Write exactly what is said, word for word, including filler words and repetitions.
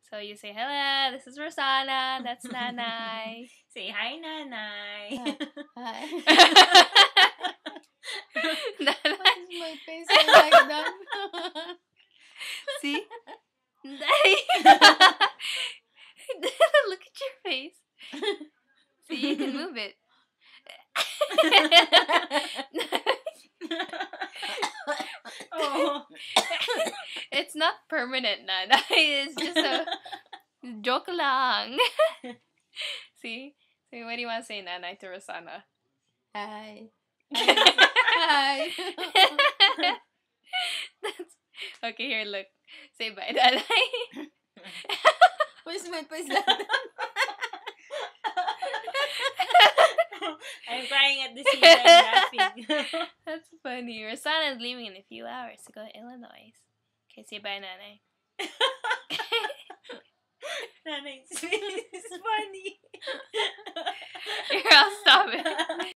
So you say, hello, this is Rosanna. That's Nanay. Say hi, Nanay. Hi. Nanay. Why is my face so like that? See? Look at your face. See, you can move it. Oh. It's not permanent, Nanay. It's just a joke lang. See? See, what do you want to say, Nanay, to Rosanna? Hi. Hi. That's, okay, here, look. Say bye, Nanay. Why is my face like that? I'm crying at the same time laughing. That's funny. Rosanna's leaving in a few hours to go to Illinois. Okay, say bye, Nanay. Nanay's face is funny. Here, I'll stop it.